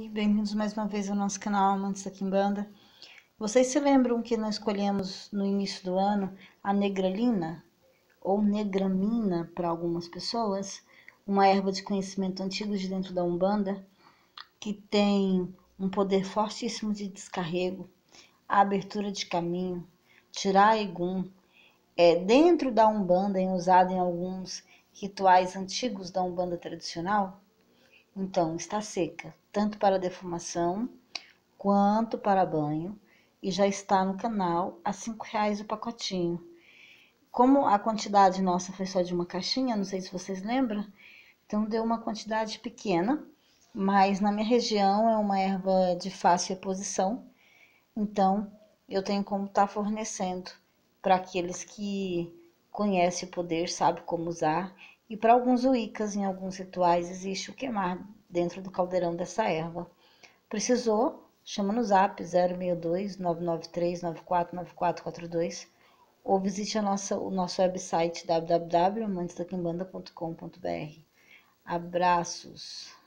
Oi, bem-vindos mais uma vez ao nosso canal Amantes da Quimbanda. Vocês se lembram que nós escolhemos no início do ano a negralina, ou negramina para algumas pessoas, uma erva de conhecimento antigo de dentro da Umbanda, que tem um poder fortíssimo de descarrego, a abertura de caminho, tirar egum, dentro da Umbanda e usada em alguns rituais antigos da Umbanda tradicional. Então, está seca, tanto para defumação quanto para banho, e já está no canal a R$ 5 o pacotinho. Como a quantidade nossa foi só de uma caixinha, não sei se vocês lembram, então deu uma quantidade pequena, mas na minha região é uma erva de fácil reposição, então eu tenho como estar fornecendo para aqueles que conhecem o poder, sabem como usar, e para alguns uicas, em alguns rituais, existe o queimar dentro do caldeirão dessa erva. Precisou? Chama no zap 062 993 949442 ou visite o nosso website www.amantesdaquimbanda.com.br. Abraços!